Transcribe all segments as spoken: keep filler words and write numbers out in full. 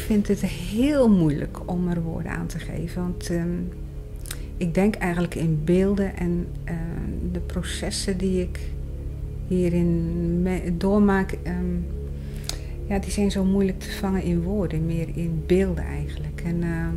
vind het heel moeilijk om er woorden aan te geven. Want um, ik denk eigenlijk in beelden en uh, de processen die ik hierin me- doormaak, um, ja, die zijn zo moeilijk te vangen in woorden, meer in beelden eigenlijk. En uh,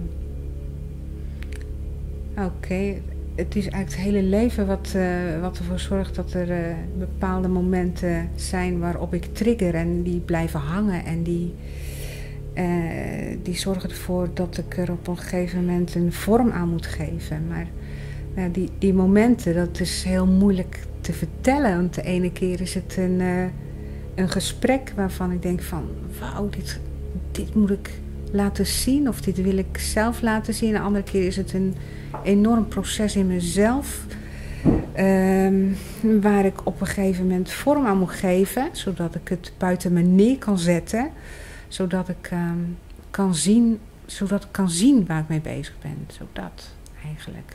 oké, okay, het is eigenlijk het hele leven wat, uh, wat ervoor zorgt dat er uh, bepaalde momenten zijn waarop ik trigger en die blijven hangen en die, uh, die zorgen ervoor dat ik er op een gegeven moment een vorm aan moet geven. Maar uh, die, die momenten, dat is heel moeilijk te vertellen. Want de ene keer is het een, uh, een gesprek waarvan ik denk van, wauw, dit, dit moet ik laten zien of dit wil ik zelf laten zien. De andere keer is het een enorm proces in mezelf, um, waar ik op een gegeven moment vorm aan moet geven, zodat ik het buiten me neer kan zetten, zodat ik um, kan zien, zodat ik kan zien waar ik mee bezig ben, zodat eigenlijk.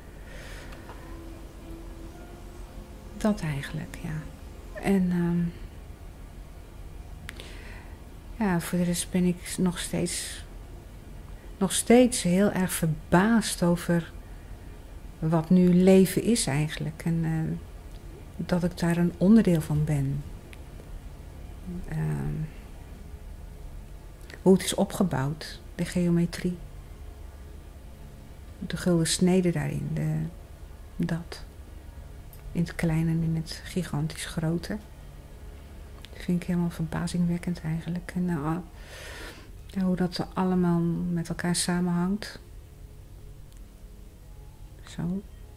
Dat eigenlijk, ja. En um, ja, voor de rest ben ik nog steeds, nog steeds heel erg verbaasd over wat nu leven is eigenlijk. En uh, dat ik daar een onderdeel van ben. Uh, hoe het is opgebouwd, de geometrie. De gulden snede daarin, de, dat. In het kleine en in het gigantisch grote. Dat vind ik helemaal verbazingwekkend eigenlijk. En uh, ja, hoe dat allemaal met elkaar samenhangt. Zo.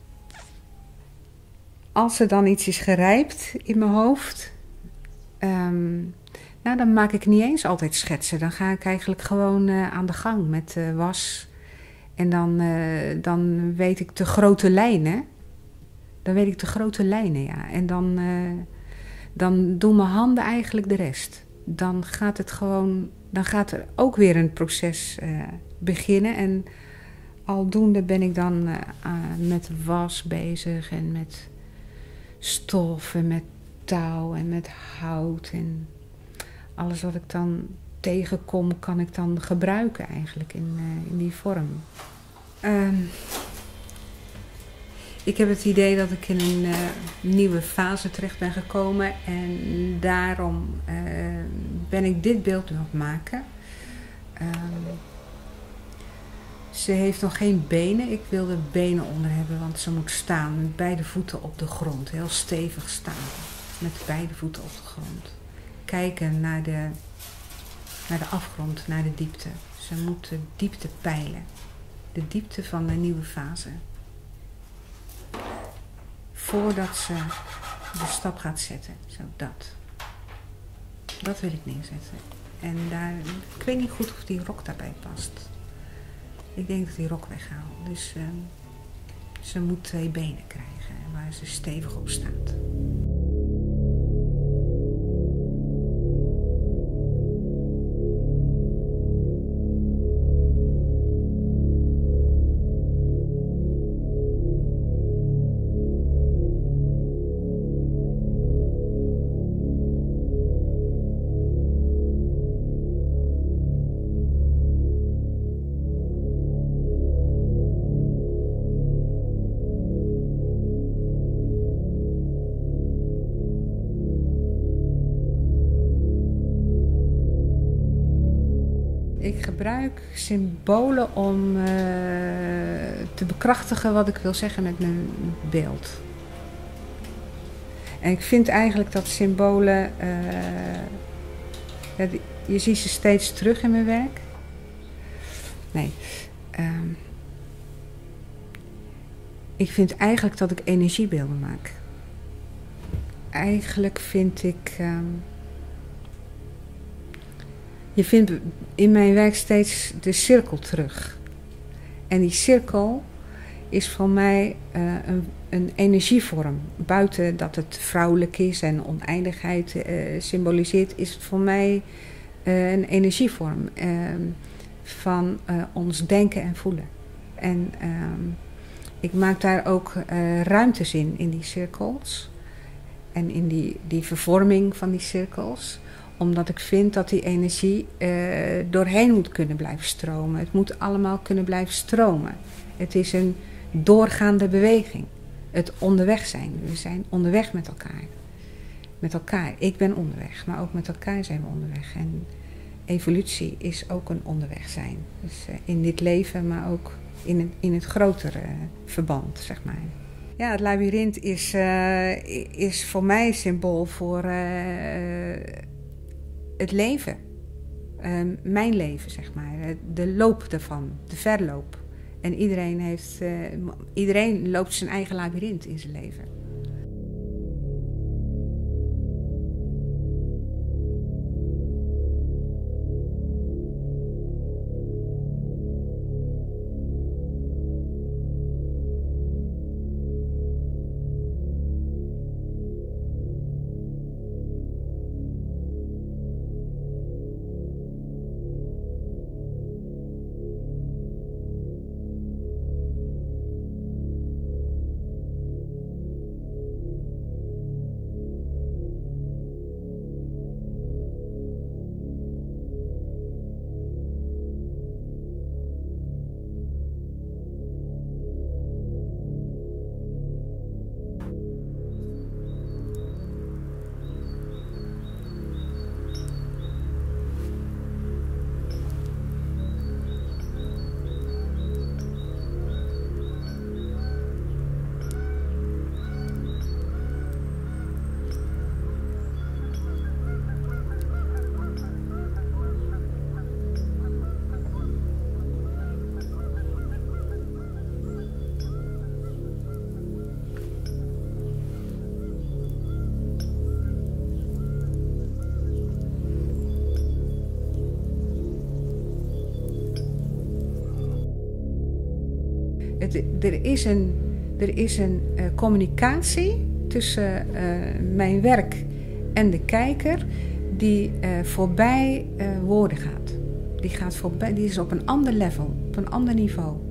Als er dan iets is gerijpt in mijn hoofd, um, nou, dan maak ik niet eens altijd schetsen. Dan ga ik eigenlijk gewoon uh, aan de gang met uh, was. En dan, uh, dan weet ik de grote lijnen. Dan weet ik de grote lijnen, ja. En dan, uh, dan doen mijn handen eigenlijk de rest. Dan gaat het gewoon, dan gaat er ook weer een proces uh, beginnen. En aldoende ben ik dan uh, uh, met was bezig en met stof en met touw en met hout. En alles wat ik dan tegenkom, kan ik dan gebruiken eigenlijk in, uh, in die vorm. Um, ik heb het idee dat ik in een uh, nieuwe fase terecht ben gekomen. En daarom uh, ben ik dit beeld nu aan het maken. Um, Ze heeft nog geen benen. Ik wil er benen onder hebben, want ze moet staan met beide voeten op de grond. Heel stevig staan, met beide voeten op de grond. Kijken naar de, naar de afgrond, naar de diepte. Ze moet de diepte peilen. De diepte van de nieuwe fase. Voordat ze de stap gaat zetten. Zo, dat. Dat wil ik neerzetten. En daar, ik weet niet goed of die rok daarbij past. Ik denk dat die rok weghaal. Dus uh, ze moet twee benen krijgen waar ze stevig op staat. Ik gebruik symbolen om uh, te bekrachtigen wat ik wil zeggen met mijn beeld. En ik vind eigenlijk dat symbolen, uh, ja, die, je ziet ze steeds terug in mijn werk. Nee. Um, ik vind eigenlijk dat ik energiebeelden maak. Eigenlijk vind ik... Um, Je vindt in mijn werk steeds de cirkel terug. En die cirkel is voor mij uh, een, een energievorm. Buiten dat het vrouwelijk is en oneindigheid uh, symboliseert, is het voor mij uh, een energievorm uh, van uh, ons denken en voelen. En uh, ik maak daar ook uh, ruimtes in, in die cirkels. En in die, die vervorming van die cirkels. Omdat ik vind dat die energie uh, doorheen moet kunnen blijven stromen. Het moet allemaal kunnen blijven stromen. Het is een doorgaande beweging. Het onderweg zijn. We zijn onderweg met elkaar. Met elkaar. Ik ben onderweg, maar ook met elkaar zijn we onderweg. En evolutie is ook een onderweg zijn. Dus uh, in dit leven, maar ook in het, in het grotere uh, verband, zeg maar. Ja, het labyrint is, uh, is voor mij symbool voor uh, het leven. Uh, mijn leven, zeg maar. De loop daarvan, de verloop. En iedereen, heeft, uh, iedereen loopt zijn eigen labyrint in zijn leven. Het, er is een, er is een uh, communicatie tussen uh, mijn werk en de kijker die uh, voorbij uh, woorden gaat. Die gaat voorbij, die is op een ander level, op een ander niveau.